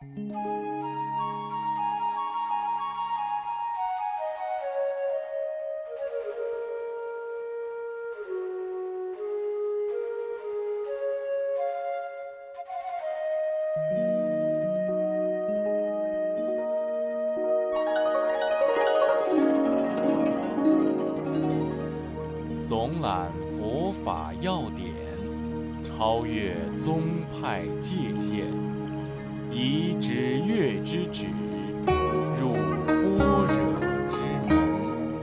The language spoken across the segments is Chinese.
总览佛法要点，超越宗派界限，以指月之旨，入般若之门。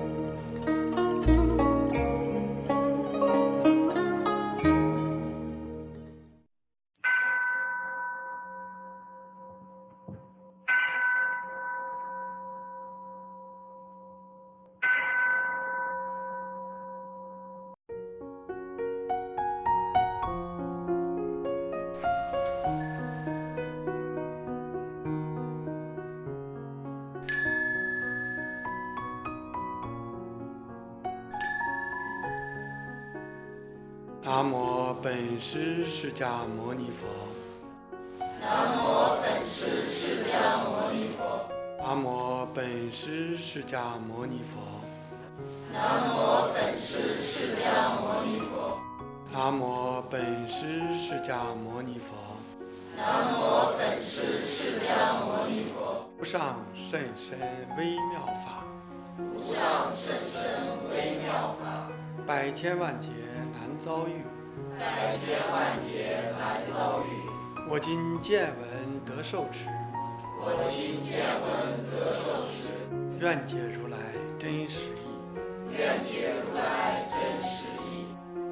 南无本师释迦牟尼佛。 南无本师释迦牟尼佛。 南无本师释迦牟尼佛。 南无本师释迦牟尼佛。 南无本师释迦牟尼佛。 南无本师释迦牟尼佛。 无上甚深微妙法， 无上甚深微妙法， 百千万劫难遭遇， 百千万劫难遭遇。 我今见闻得受持， 我今见闻得受持， 愿解如来真实义， 愿解如来真实义。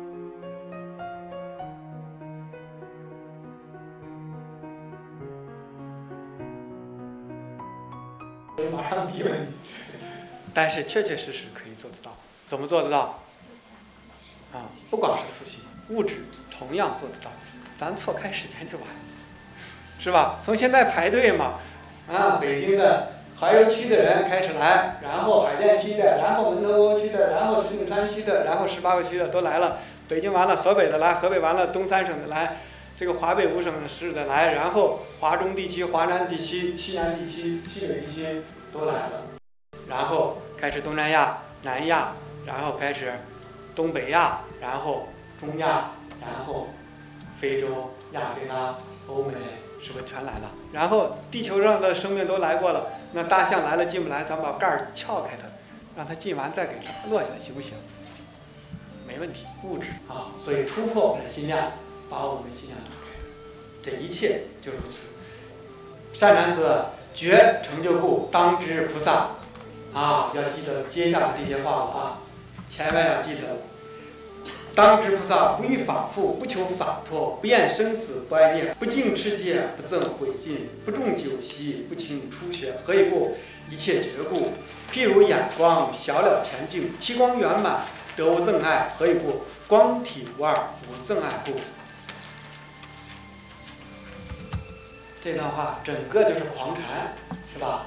马上提问你，但是确确实实可以做得到。怎么做得到？不光是思想，物质同样做得到。咱错开时间就完了，是吧？从现在排队嘛，北京的怀柔区的人开始来，然后海淀区的，然后门头沟区的，然后石景山区的，然后18个区的都来了。北京完了，河北的来，河北完了，东三省的来，这个华北5省市的来，然后华中地区、华南地区、西南地区、西北地区都来了，然后开始东南亚、南亚，然后开始东北亚，然后中亚，然后非洲、亚非拉、欧美，是不是全来了？然后地球上的生命都来过了，那大象来了进不来，咱把盖儿撬开它，让它进完再给它落下来，行不行？没问题，物质所以突破我们的心量，把我们的心量打开，这一切就如此。善男子，觉成就故，当知菩萨。要记得接下来这些话了千万要记得。当知菩萨不欲法富，不求法脱，不厌生死，不爱念，不净持戒，不憎毁尽，不重酒席，不轻初学。何以故？一切觉故。譬如眼光，小了前境，其光圆满，得无憎爱。何以故？光体无二，无憎爱故。这段话整个就是狂禅，是吧？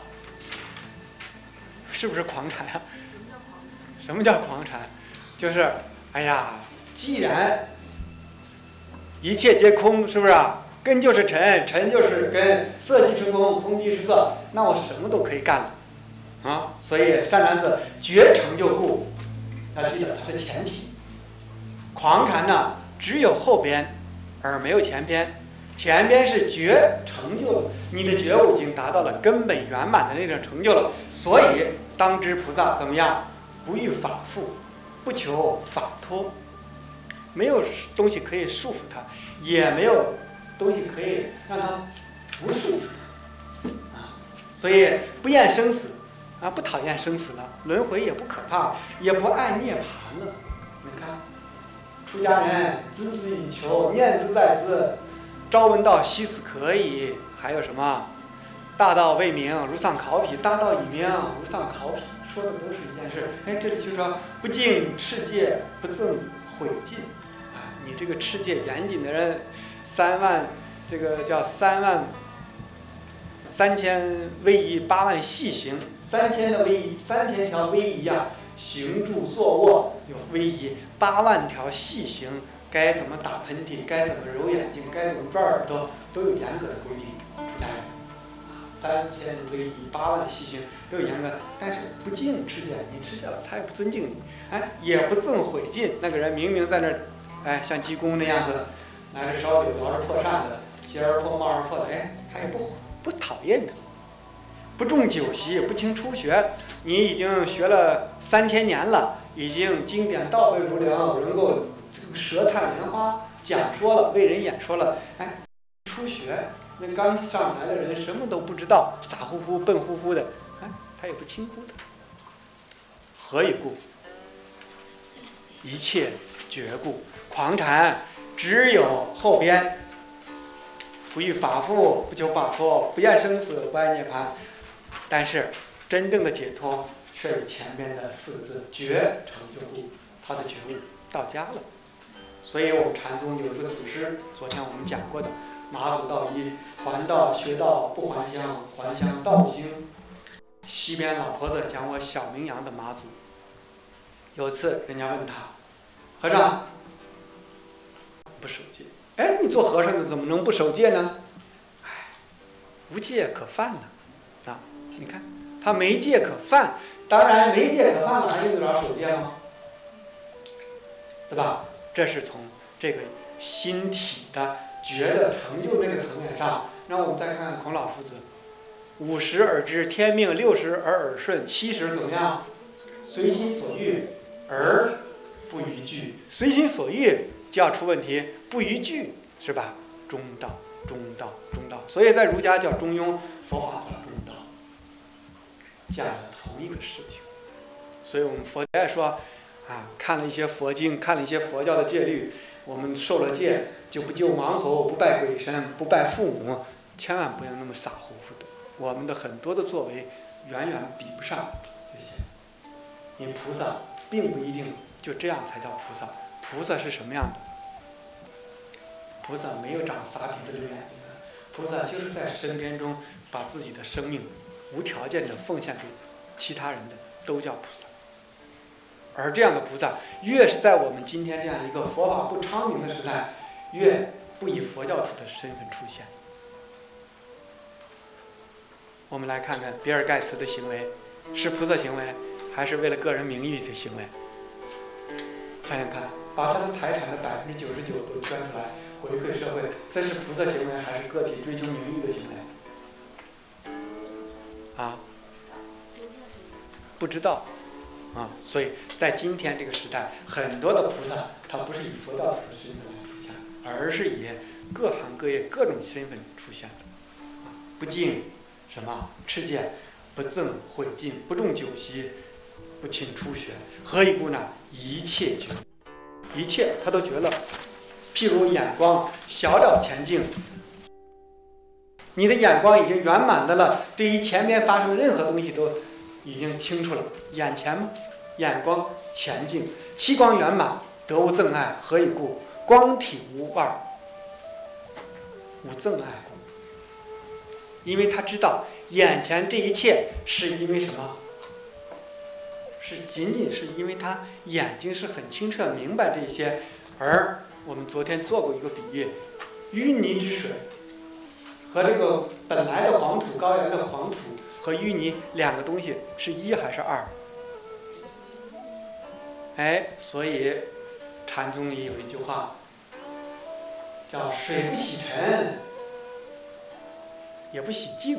是不是狂禅啊？什么叫狂禅？就是既然一切皆空，是不是根就是尘，尘就是根，色即是空，空即是色，那我什么都可以干了所以善男子，觉成就故，要记得它的前提。狂禅呢，只有后边而没有前边，前边是觉成就了，你的觉悟已经达到了根本圆满的那种成就了。所以当知菩萨怎么样？不欲法富，不求法脱，没有东西可以束缚他，也没有东西可以让他不束缚他所以不厌生死不讨厌生死了，轮回也不可怕，也不爱涅槃了。你看出家人孜孜以求，念兹在兹，朝闻道夕死可以，还有什么大道未明，如丧考妣，大道已明，如丧考妣，说的都是一件事。这里就说不净持戒，不憎毁尽你这个持戒严谨的人，3万这个叫33000威仪，8万细行，3000的威仪，3000条威仪行住坐卧有威仪，8万条细行，该怎么打喷嚏，该怎么揉眼睛，该怎么抓耳朵，都有严格的规定。出家人 3000威仪8万细行都有严格，但是不敬持戒，你持戒了，他也不尊敬你，哎，也不赠毁禁。那个人明明在那儿，哎，像济公那样子，拿着烧酒，摇着破扇子，鞋儿破帽儿破的，哎，他也不讨厌他。不重酒席，不轻初学，你已经学了3000年了，已经经典倒背如流，能够舌灿莲花讲说了，为人演说了，哎，初学。那刚上来的人什么都不知道，傻乎乎、笨乎乎的，哎，他也不轻忽的。何以故？一切觉故。狂禅只有后边，不欲法富，不求法脱，不厌生死，不爱涅槃。但是真正的解脱，却有前边的4个字：觉成就故。他的觉悟到家了。所以我们禅宗有一个祖师，昨天我们讲过的。马祖道一，还道学道不还乡，还乡道不兴。西边老婆子讲我小名扬的马祖。有一次人家问他，和尚不守戒，哎，你做和尚的怎么能不守戒呢？哎，无戒可犯呢。啊，你看他没戒可犯，当然没戒可犯了，还用得着守戒吗？是吧？这是从这个心体的觉的成就这个层面上，让我们再看看孔老夫子：50而知天命，60而耳顺，70怎么样？随心所欲而不逾矩。随心所欲就要出问题，不逾矩是吧？中道，中道，中道。所以在儒家叫中庸，佛法叫中道，讲了同一个事情。所以我们佛家说啊，看了一些佛经，看了一些佛教的戒律，我们受了戒。就不救亡猴，不拜鬼神，不拜父母，千万不要那么傻乎乎的。我们的很多的作为远远比不上这些。你菩萨并不一定就这样才叫菩萨。菩萨是什么样的？菩萨没有长撒皮子溜眼睛的，菩萨就是在身边中把自己的生命无条件的奉献给其他人的，都叫菩萨。而这样的菩萨，越是在我们今天这样一个佛法不昌明的时代，越不以佛教徒的身份出现。我们来看看比尔盖茨的行为，是菩萨行为，还是为了个人名誉的行为？想想看，把他的财产的99%都捐出来回馈社会，这是菩萨行为，还是个体追求名誉的行为？啊？不知道啊，所以在今天这个时代，很多的菩萨他不是以佛教徒的身份来出现，而是以各行各业各种身份出现的。不敬什么持戒，不赠毁禁，不重酒席，不轻初学。何以故呢？一切觉，一切他都觉了。譬如眼光小了前进，你的眼光已经圆满的了，对于前面发生的任何东西都已经清楚了。眼前吗？眼光前进，七光圆满，得无憎爱。何以故？光体无二，无憎爱故。因为他知道眼前这一切是因为什么？是仅仅是因为他眼睛是很清澈明白这些。而我们昨天做过一个比喻，淤泥之水和这个本来的黄土，高原的黄土和淤泥两个东西是一还是二？哎，所以禅宗里有一句话叫水不洗尘也不洗净。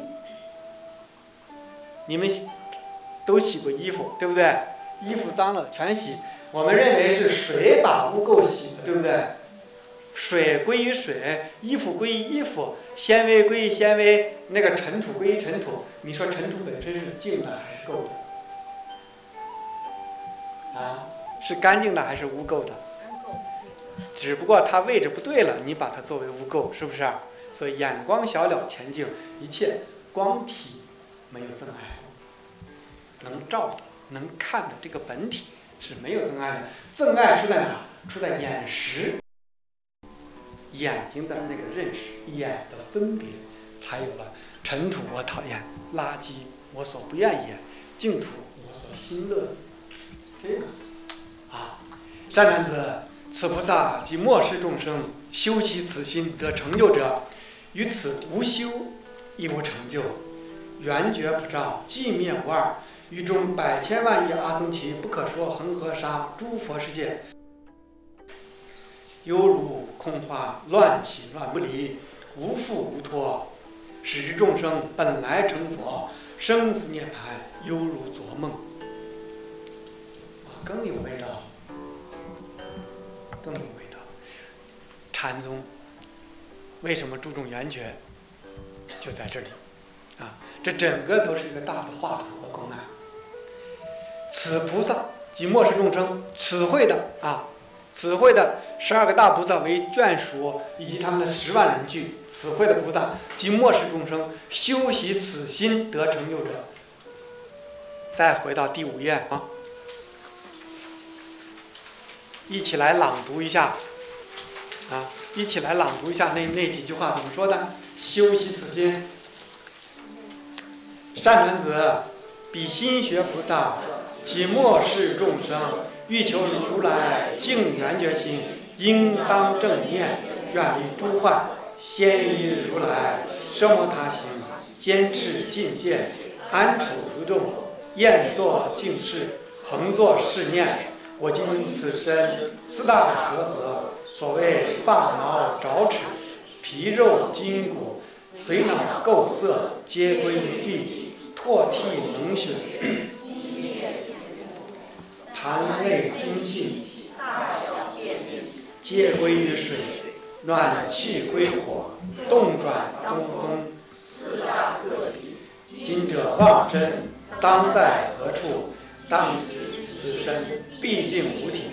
你们都洗过衣服对不对？衣服脏了全洗，我们认为是水把污垢洗的，对不对？水归于水，衣服归于衣服，纤维归于纤维，那个尘土归于尘土。你说尘土本身是净的还是垢的？啊，是干净的还是污垢的？只不过它位置不对了，你把它作为污垢，是不是？所以眼光小了前进，一切光体没有憎爱，能照的能看的这个本体是没有憎爱的。憎爱出在哪？出在眼识，眼睛的那个认识，眼的分别，才有了尘土我讨厌，垃圾我所不愿也，净土我所心乐。这个啊，善男子，此菩萨即末世众生修习此心得成就者，于此无修亦无成就， 圆觉不照，寂灭无二。于中百千万亿阿僧祇不可说恒河沙诸佛世界，犹如空花乱起乱不离，无复无脱，使之众生本来成佛，生死涅槃犹如昨梦。更有味道，更有味道。禅宗为什么注重圆觉，就在这里啊！这整个都是一个大的画图和公案。此菩萨即末世众生，此会的12个大菩萨为眷属，以及他们的10万人聚。此会的菩萨即末世众生，修习此心得成就者。再回到第5页啊，一起来朗读一下啊！一起来朗读一下那几句话怎么说的？修习此心，善男子，彼心学菩萨，即末世众生，欲求如来净圆觉心，应当正念，远离诸幻，先依如来奢摩他行，坚持境界，安处途中，厌作净事，恒作是念。我今此身4大和合，所谓发毛爪齿，皮肉筋骨，髓脑构色，皆归于地，唾涕脓血，痰泪精气，皆归于水，暖气归火，动转东风。今者妄真，当在何处？当知此身毕竟无体，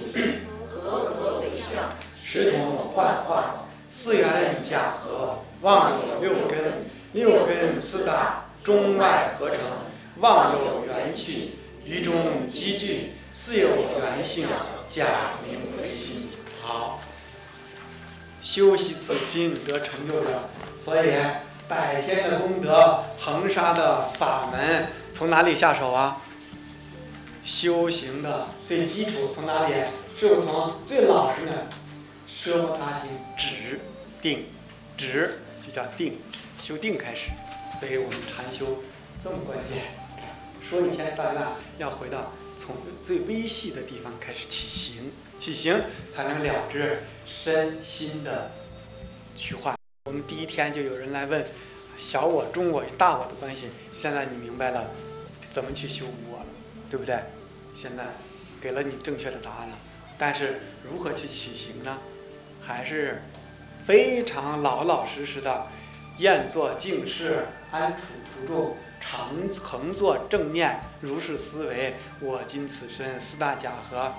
实同幻化，4缘假合，妄有6根，6根4大，中外合成，妄有元气，于中积聚，似有元性，假名为心。好，修习此心得成就者。所以百千的功德，恒沙的法门，从哪里下手啊？修行的最基础从哪里？是不是从最老实的奢摩他行，止定，止就叫定，修定开始。所以我们禅修这么关键，说一千道一万，要回到从最微细的地方开始起行，起行才能了知身心的虚幻。我们第一天就有人来问小我、中我与大我的关系，现在你明白了怎么去修无我了，对不对？现在给了你正确的答案了，但是如何去起行呢？还是非常老老实实的厌作净事，安处途中，恒作正念，如是思维。我今此身4大假合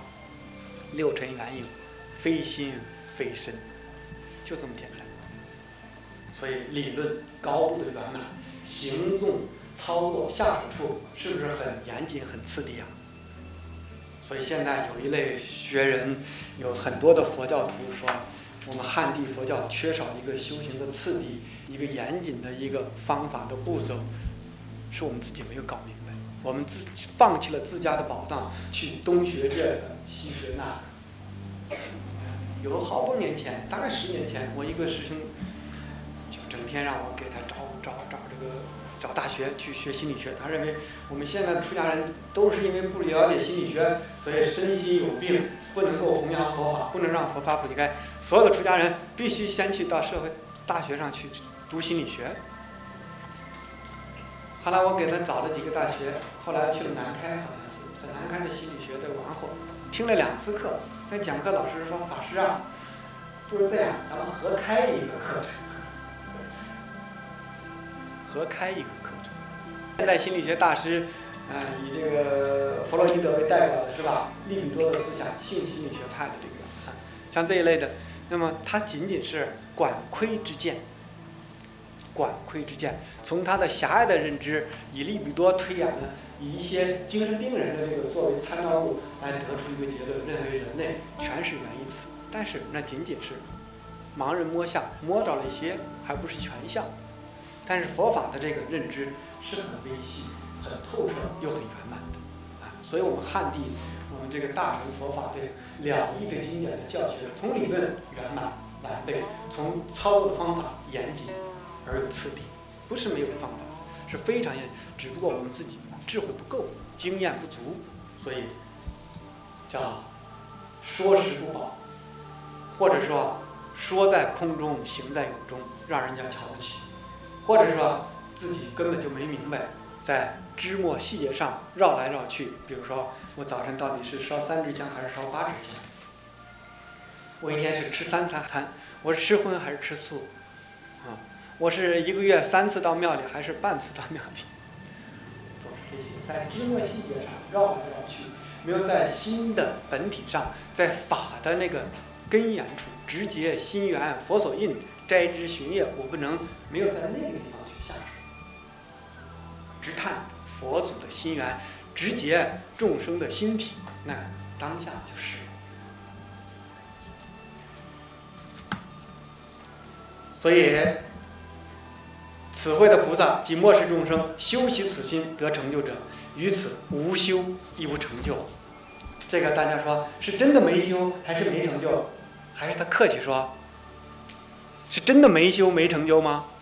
，6尘缘影，非心非身，就这么简单。所以理论高度的圆满，行动操作下手处是不是很严谨很次第啊？所以现在有一类学人，有很多的佛教徒说，我们汉地佛教缺少一个修行的次第，一个严谨的一个方法的步骤，是我们自己没有搞明白。我们放弃了自家的宝藏，去东学这个西学那个。有好多年前，大概10年前，我一个师兄就整天让我给他找大学去学心理学。他认为我们现在的出家人都是因为不了解心理学，所以身心有病，不能够弘扬佛法，不能让佛法普及开。所有的出家人必须先去到社会大学上去读心理学。后来我给他找了几个大学，后来去了南开，好像是在南开的心理学的完后，听了2次课。那讲课老师说：“法师啊，不如这样，咱们合开一个课程。”合开一个课程。现代心理学大师，以这个弗洛伊德为代表的是吧？利比多的思想，性心理学派的这个像这一类的，那么它仅仅是管窥之见。管窥之见，从他的狭隘的认知，以利比多推演了，以一些精神病人的这个作为参照物来得出一个结论，认为人类全是源于此。但是那仅仅是盲人摸象，摸到了一些，还不是全相。但是佛法的这个认知是很微细、很透彻又很圆满的所以我们汉地，我们这个大乘佛法这了义的经典的教学，从理论圆满完备，从操作的方法严谨而有次第，不是没有方法， 是非常严，只不过我们自己智慧不够，经验不足，所以叫说食不饱，或者说说在空中，行在有中，让人家瞧不起，或者说自己根本就没明白，在枝末细节上绕来绕去。比如说，我早晨到底是烧3支香还是烧8支香？我一天是吃3餐，我是吃荤还是吃素？我是1个月3次到庙里，还是半次到庙里？总是这些，在枝末细节上绕来绕去，没有在心的本体上，在法的那个根源处，直接心源佛所印，摘枝寻叶，我不能没有在那个地方去下手，直探佛祖的心源，直接众生的心体，那当下就是了。所以此会的菩萨及末世众生修习此心得成就者，于此无修亦无成就。这个大家说是真的没修还是没成就？还是他客气说是真的没修没成就吗？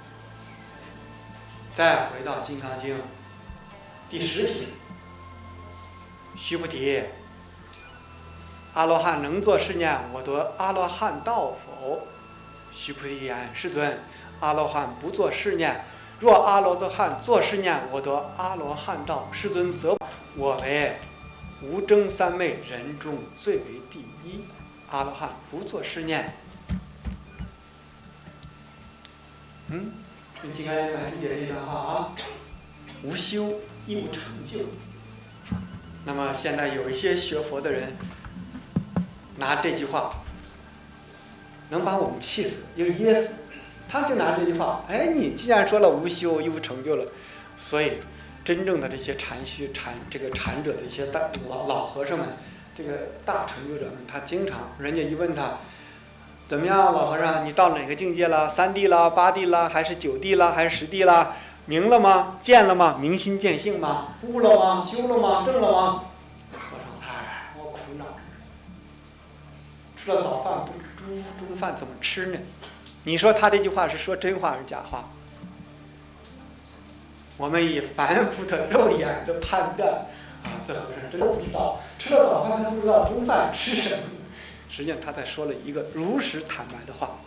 再回到《金刚经》第10品，须菩提，阿罗汉能作是念：我得阿罗汉道否？须菩提言：世尊，阿罗汉不作是念。若阿罗汉作是念：我得阿罗汉道，世尊则我为无争三昧人中最为第一。阿罗汉不作是念。用金刚经来理解这段话啊，无修亦无成就。那么现在有一些学佛的人拿这句话能把我们气死，又噎死。他就拿这句话，你既然说了无修亦无成就了，所以真正的这些禅者的一些老和尚们，这个大成就者们，他经常人家一问他，怎么样，老和尚，你到哪个境界了？3地了，8地了，还是9地了，还是10地了？明了吗？见了吗？明心见性吗？悟了吗？修了吗？正了吗？和尚，我苦恼。吃了早饭不吃中饭怎么吃呢？你说他这句话是说真话还是假话？我们以凡夫的肉眼的判断，这和尚真的不知道，吃了早饭他不知道中饭吃什么。实际上他在说了一个如实坦白的话。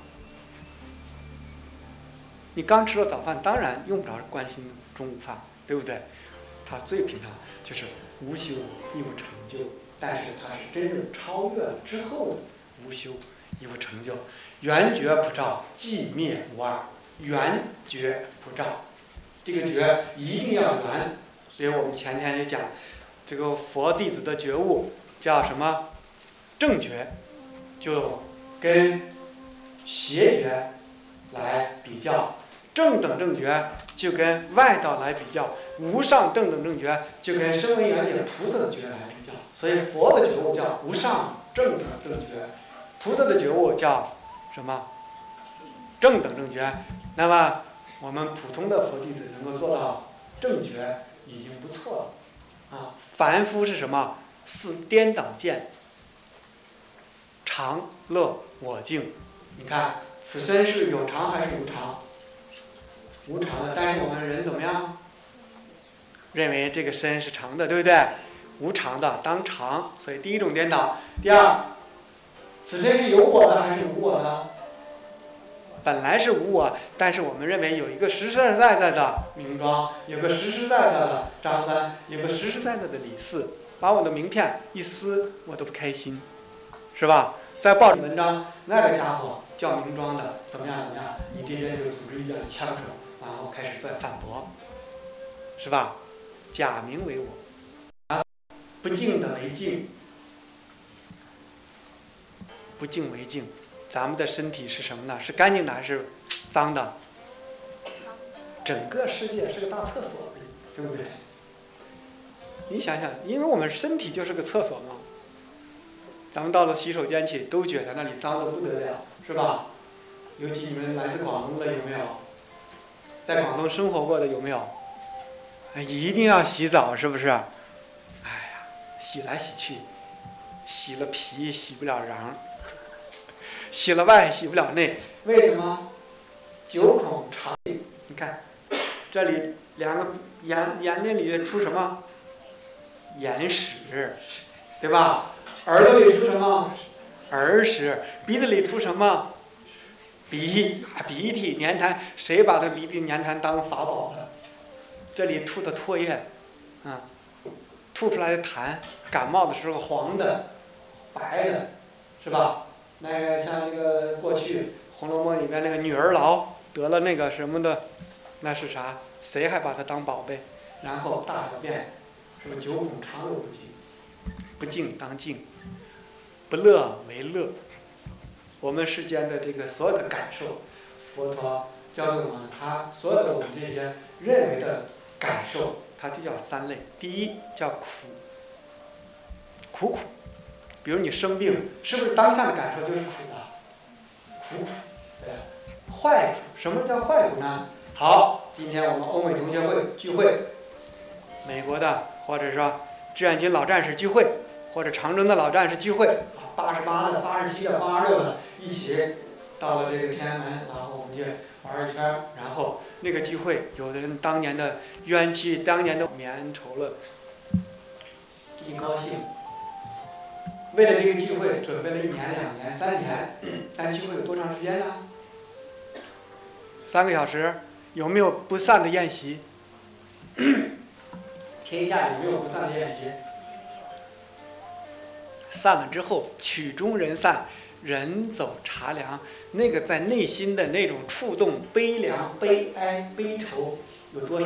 你刚吃了早饭，当然用不着关心中午饭，对不对？他最平常就是无修亦无成就，但是他是真正超越了之后的无修亦无成就。圆觉普照，寂灭无二。圆觉普照，这个觉一定要圆。所以我们前天就讲，这个佛弟子的觉悟叫什么？正觉，就跟邪觉来比较；正等正觉就跟外道来比较；无上正等正觉就跟声闻缘觉菩萨的觉来比较。所以佛的觉悟叫无上正等正觉，菩萨的觉悟叫什么？正等正觉。那么我们普通的佛弟子能够做到正觉已经不错了。凡夫是什么？4颠倒见，常乐我净。你看此身是有常还是无常？无常的。但是我们人怎么样？认为这个身是常的，对不对？无常的当常，所以第一种颠倒。第二，此身是有我的还是无我的？本来是无我，但是我们认为有一个实实在在的明庄，有个实实在在的张三，有个实实在在的李四，把我的名片一撕，我都不开心，是吧？在报纸文章，那个家伙叫明庄的，怎么样？你这边就组织一点枪手，然后开始在反驳，是吧？假名为我，不净的为净，不净为净。咱们的身体是什么呢？是干净的还是脏的？整个世界是个大厕所，对不对？你想想，因为我们身体就是个厕所嘛。咱们到了洗手间去，都觉得那里脏得不得了，是吧？尤其你们来自广东的有没有？在广东生活过的有没有？一定要洗澡，是不是？洗来洗去，洗了皮洗不了瓤，洗了外洗不了内，为什么？9孔常净。你看， 这里两个眼睛里出什么？眼屎，对吧？耳朵里出什么？耳屎。鼻子里出什么？鼻涕粘痰。谁把这鼻涕粘痰当法宝了？这里吐的唾液，吐出来的痰，感冒的时候黄的、白的，是吧？那个像那个过去《红楼梦》里边那个女儿痨得了那个什么的，那是啥？谁还把它当宝贝？然后大小便，是不是九孔肠都不净？不净当净，不乐为乐。我们世间的这个所有的感受，佛陀教给我们，他所有的我们这些认为的感受，它就叫三类。第一叫苦，苦。比如你生病，是不是当下的感受就是苦的？苦，对。坏苦，什么叫坏苦呢？好，今天我们欧美同学会聚会，美国的或者说志愿军老战士聚会，或者长征的老战士聚会，88的、87的、86的，一起到了这个天安门，然后我们就玩一圈，然后那个聚会，有的人当年的冤屈，当年的绵恩仇了，一高兴。为了这个聚会，准备了1年、2年、3年，但聚会有多长时间呢？3个小时。有没有不散的宴席？天下有没有不散的宴席？散了之后，曲终人散，人走茶凉。那个在内心的那种触动、悲凉、悲哀、悲愁，有多深？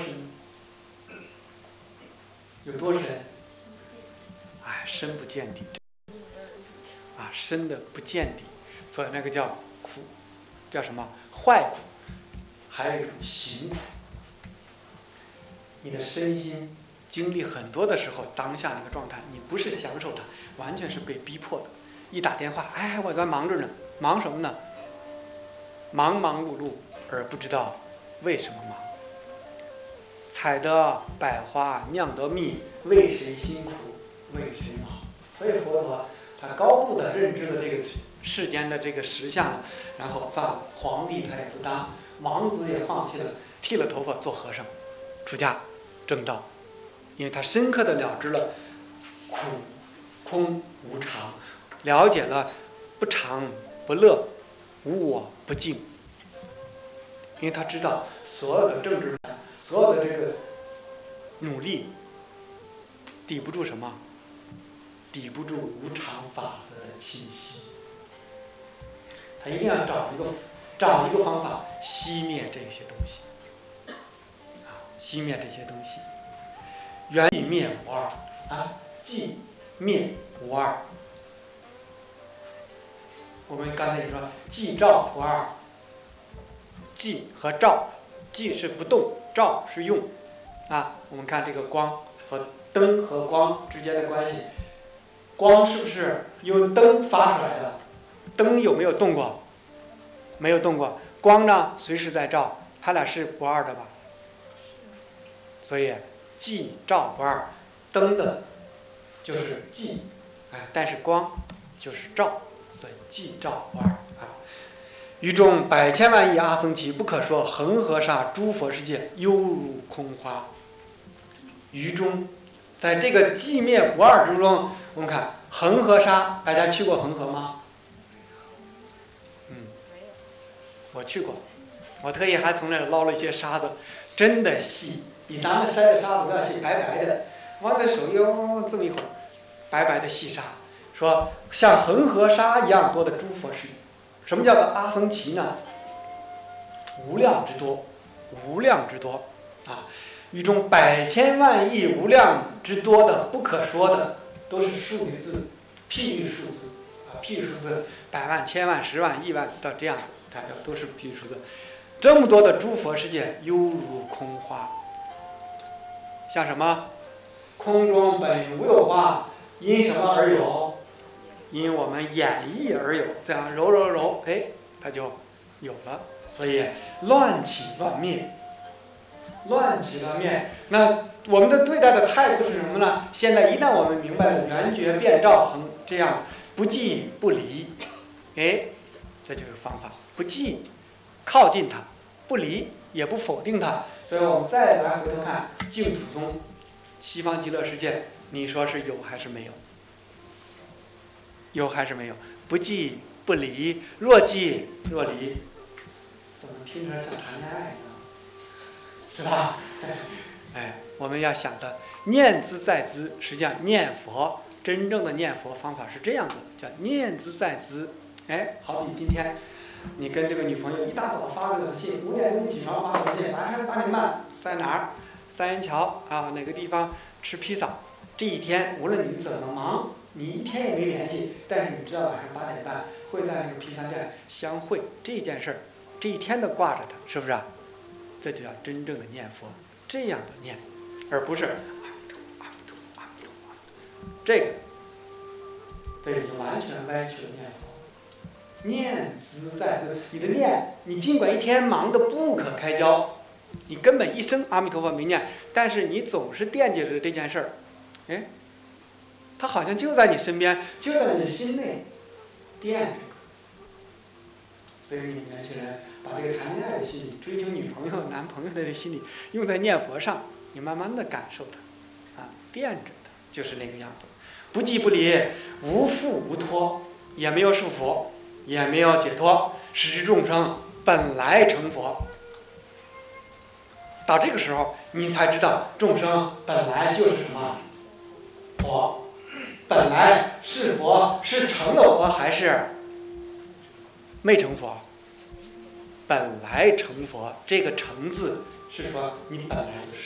有多深？哎，深不见底。深的不见底，所以那个叫苦，叫什么？坏苦。还有一种行苦。你的身心经历很多的时候，当下那个状态，你不是享受它，完全是被逼迫的。一打电话，哎，我在忙着呢，忙什么呢？忙忙碌碌，而不知道为什么忙。采得百花酿得蜜，为谁辛苦为谁忙？所以佛陀他高度的认知了这个世间的这个实相了，然后算了，皇帝他也不当，王子也放弃了，剃了头发做和尚，出家正道，因为他深刻的了知了苦空无常，了解了不常不乐，无我不净。因为他知道所有的政治，所有的这个努力抵不住什么？抵不住无常法则的侵袭。他一定要找一个方法熄灭这些东西，熄灭这些东西。缘寂灭无二寂灭无二。我们刚才也说寂照不二，寂和照，寂是不动，照是用。我们看这个光和灯和光之间的关系。光是不是由灯发出来的？灯有没有动过？没有动过。光呢，随时在照，它俩是不二的吧？所以寂照不二，灯的就是寂，但是光就是照，所以寂照不二于中百千万亿阿僧祇不可说恒河沙诸佛世界犹如空花。于中，在这个寂灭不二之中，我们看恒河沙，大家去过恒河吗？我去过，我特意还从那儿捞了一些沙子，真的细，比咱们筛的沙子都要细，白白的，往那手哟这么一会儿，白白的细沙，说像恒河沙一样多的诸佛世界。什么叫做阿僧祇呢？无量之多，无量之多于中百千万亿无量之多的不可说的，都是数语字，譬喻数字譬喻数字，百万、千万、10万、亿万到这样子，它都是譬喻数字。这么多的诸佛世界，犹如空花。像什么？空中本无有花，因什么而有？因我们演绎而有。这样揉揉揉，它就有了。所以乱起乱灭。乱起乱灭，那我们的对待的态度是什么呢？现在一旦我们明白了缘觉变照恒这样不即不离，这就是方法。不即靠近它，不离也不否定它。所以我们再来回头看净土宗西方极乐世界，你说是有还是没有？有还是没有？不即不离，若即若离，怎么听着像谈恋爱呢？是吧？哎，我们要想的念兹在兹，实际上念佛真正的念佛方法是这样的，叫念兹在兹。哎，好比今天你跟这个女朋友一大早发个短信，5点钟起床发短信，晚上8点半在哪儿？三元桥啊，哪个地方吃披萨？这一天无论你怎么忙，你一天也没联系，但是你知道晚上8点半会在那个披萨店相会，这件事儿，这一天都挂着它，是不是啊？这就叫真正的念佛，这样的念，而不是这个，这已经完全歪曲了念佛。念兹在兹，你的念，你尽管一天忙得不可开交，你根本一声阿弥陀佛没念，但是你总是惦记着这件事儿，哎，它好像就在你身边，就在你的心内，惦着。所以你们年轻人把这个谈恋爱的心理、追求女朋友、男朋友的这心理用在念佛上，你慢慢的感受它，啊，惦着它，就是那个样子。不即不离，无缚无托，也没有束缚，也没有解脱，使之众生本来成佛。到这个时候，你才知道众生本来就是什么？佛。本来是佛，是成了佛还是没成佛？本来成佛，这个成字是说你本来就是。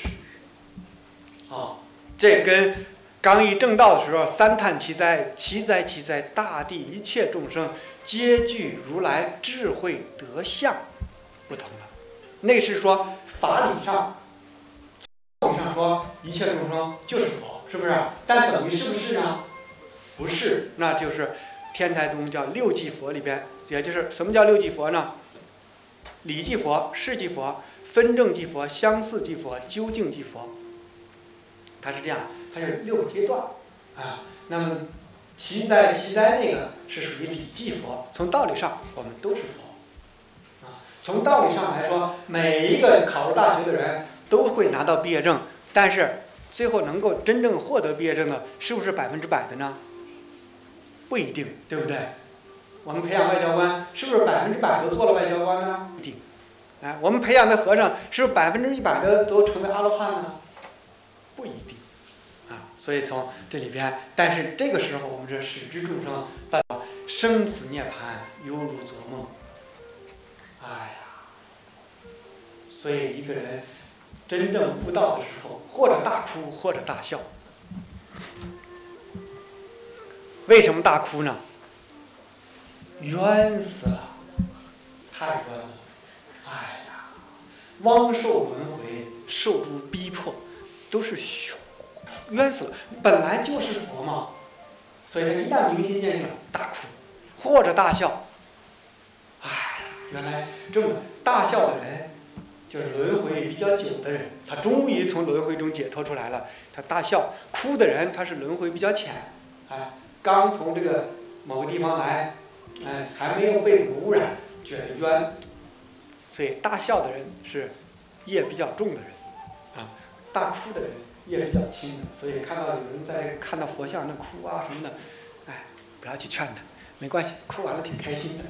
这跟刚一正道的时候三叹其哉，其哉其哉，大地一切众生皆具如来智慧德相不同了。那是说法理上说一切众生就是佛，是不是？但等于是不是呢？不是，那就是天台宗叫六即佛里边，也就是什么叫六即佛呢？理即佛、事即佛、分正即佛、相似即佛、究竟即佛。它是这样，它有6个阶段啊。那么其哉那个是属于理即佛，从道理上我们都是佛啊。从道理上来说，每一个考入大学的人都会拿到毕业证，但是最后能够真正获得毕业证的，是不是100%的呢？不一定，对不对？我们培养外交官，是不是100%都做了外交官呢？不一定。哎，我们培养的和尚，是不是100%的都成为阿罗汉呢？不一定。啊，所以从这里边，但是这个时候我们是使之众生到生死涅槃，犹如做梦。哎呀，所以一个人真正悟道的时候，或者大哭，或者大笑。为什么大哭呢？冤死了，太冤了！哎呀，枉受轮回，受诸逼迫，都是冤死了。本来就是佛嘛，所以他一旦明心见性了，大哭或者大笑。哎，原来这么大笑的人，就是轮回比较久的人，他终于从轮回中解脱出来了，他大笑；哭的人，他是轮回比较浅，哎。刚从这个某个地方来，还没有被怎么污染，觉得冤，所以大笑的人是业比较重的人，啊，大哭的人业比较轻的，所以看到有人在看到佛像那哭啊什么的，哎，不要去劝他，没关系，哭完了挺开心的，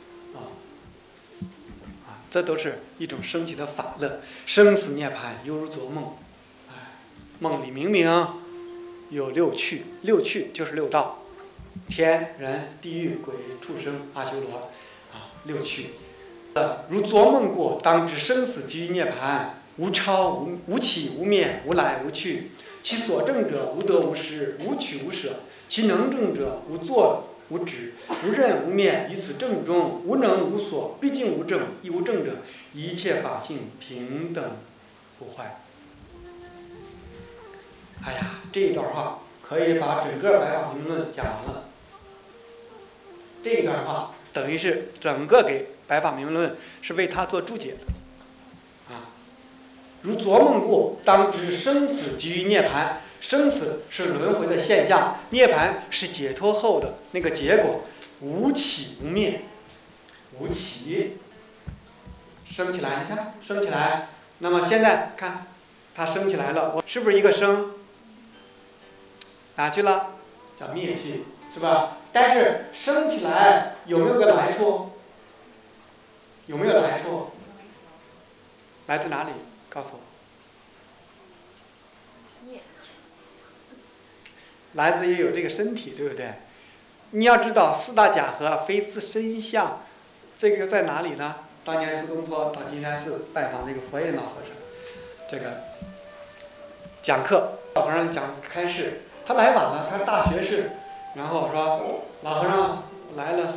这都是一种升起的法乐，生死涅槃犹如做梦，梦里明明有6趣，6趣就是6道。天人地狱鬼畜生阿修罗，6趣。如做梦过，当知生死即于涅槃，无超无起无灭，无来无去。其所证者无得无失，无取无舍。其能证者无作无止，无任无灭。于此证中，无能无所，毕竟无证，亦无证者，一切法性平等不坏。哎呀，这一段话可以把整个《白话明论》讲完了。这一段话等于是整个给《白法明论》是为他做注解的，如做梦过，当知生死即于涅槃。生死是轮回的现象，涅槃是解脱后的那个结果，无起无灭。无起升起来，你看升起来。那么现在看，它升起来了，我是不是一个升？哪去了？叫灭去，是吧？但是升起来有没有个来处？有没有来处？来自哪里？告诉我。来自于有这个身体，对不对？你要知道，四大假合非自身相，这个在哪里呢？当年苏东坡到金山寺拜访这个佛印老和尚，这个讲课，老和尚讲开示，他来晚了，他是大学士，然后说老和尚来了，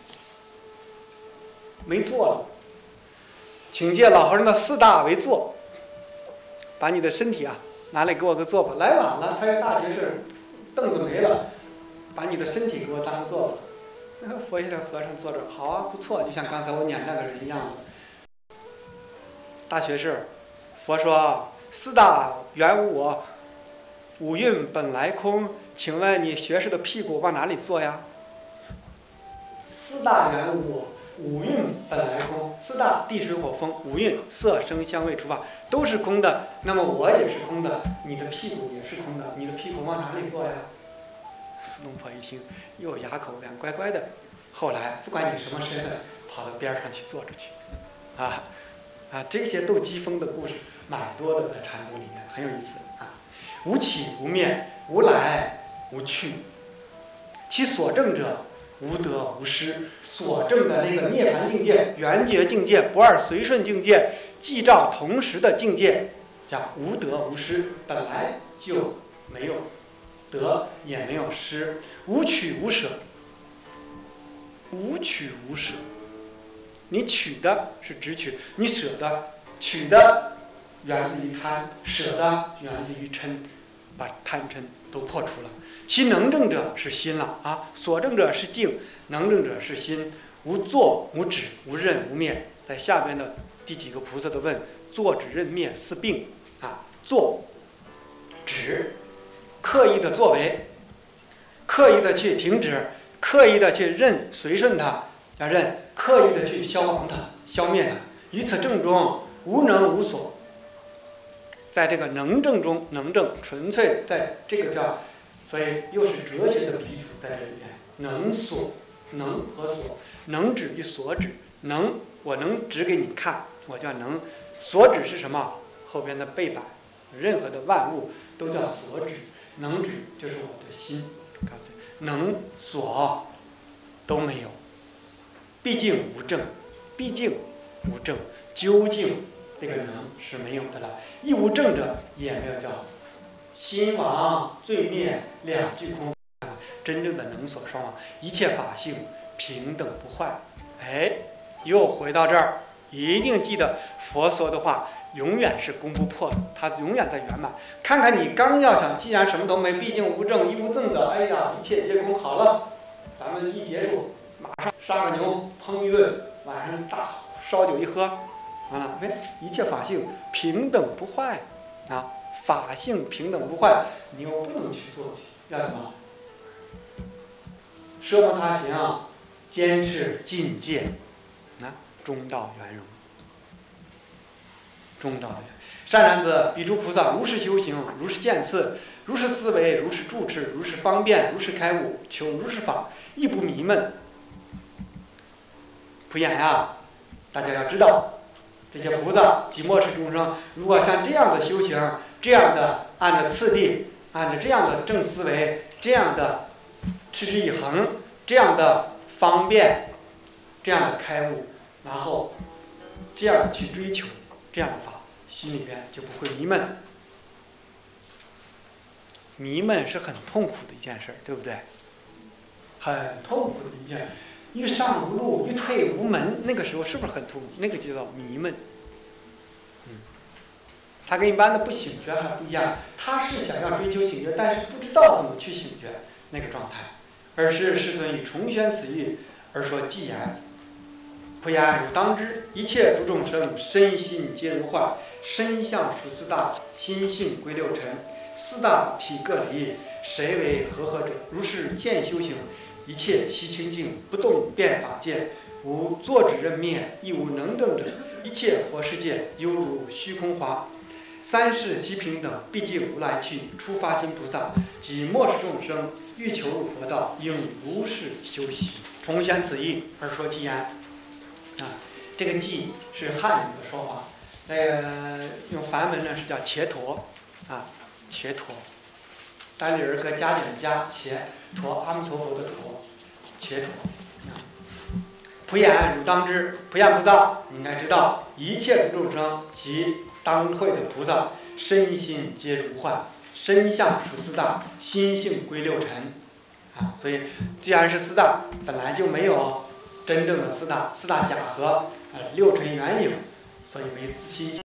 没坐了，请借老和尚的四大为坐，把你的身体啊拿来给我个坐吧。来晚了，他是大学士，凳子没了，把你的身体给我当个坐吧。佛爷的和尚坐这儿，好啊，不错，就像刚才我撵那个人一样的。大学士，佛说四大原无我，五蕴本来空，请问你学士的屁股往哪里坐呀？四大原无我，五蕴本来空。四大地水火风，五蕴色声香味触法都是空的，那么我也是空的，你的屁股也是空的，你的屁股往哪里坐呀？苏东坡一听，又哑口无言，乖乖的。后来不管你什么身份，跑到边上去坐着去，这些斗鸡风的故事蛮多的，在禅宗里面很有意思啊。无起无灭，无来无去，其所证者无得无失。所证的那个涅槃境界、圆觉境界、不二随顺境界、寂照同时的境界，叫无得无失，本来就没有得也没有失，无取无舍，无取无舍。你取的是直取，你舍的，取的源自于贪，舍的源自于嗔，把贪嗔都破除了。其能证者是心了啊，所证者是境，能证者是心。无作无止，无任无灭。在下边的第几个菩萨的问：作止任灭四病啊，作止，刻意的作为，刻意的去停止，刻意的去任随顺它，要任，刻意的去消亡它，消灭它。于此正中无能无所。在这个能证中，能证纯粹在这个叫，所以又是哲学的鼻祖在这里面。能所，能和所，能指与所指。能，我能指给你看，我叫能。所指是什么？后边的背板，任何的万物都叫所指。能指就是我的心。告诉你，能所都没有，毕竟无证，毕竟无证，究竟这个能是没有的了。亦无证者，也没有叫心亡罪灭两俱空。真正的能所双亡，一切法性平等不坏。又回到这儿，一定记得佛说的话永远是攻不破的，它永远在圆满。看看你刚要想，既然什么都没，毕竟无证，亦无证者，哎呀，一切皆空。好了，咱们一结束，马上杀个牛，烹一顿，晚上大烧酒一喝，完了，一切法性平等不坏啊！法性平等不坏，你又不能去做，要什么？奢摩他行，坚持境界，中道圆融。中道的善男子，彼诸菩萨如是修行，如是见次，如是思维，如是住持，如是方便，如是开悟，求如是法，亦不迷闷。普眼呀，大家要知道，这些菩萨即末世众生，如果像这样的修行，这样的按照次第，按照这样的正思维，这样的持之以恒，这样的方便，这样的开悟，然后这样去追求这样的法，心里边就不会迷闷。迷闷是很痛苦的一件事，对不对？很痛苦的一件，欲上无路，欲退无门，那个时候是不是很痛苦？那个就叫迷闷。他跟一般的不醒觉还不一样，他是想要追求醒觉，但是不知道怎么去醒觉那个状态。尔时世尊以重宣此义而说偈言：普言汝当知，一切诸众生身心皆如幻，身相属四大，心性归六尘，四大体各离，谁为和者？如是见修行，一切悉清净，不动变法界，无作止任灭，亦无能证者。 一切佛世界犹如虚空花，三世悉平等，毕竟无来去。初发心菩萨及末世众生，欲求入佛道，应如是修习。重宣此意而说偈言。啊，这个偈是汉语的说法，用梵文呢是叫伽陀，啊，伽陀，单立人和加点加伽陀，阿弥陀佛的陀，伽陀。普眼汝当知，普眼菩萨，你应该知道，一切诸众生及当会的菩萨，身心皆如幻，身相属四大，心性归六尘。啊，所以既然是四大，本来就没有真正的四大假合，六尘缘影，所以为自心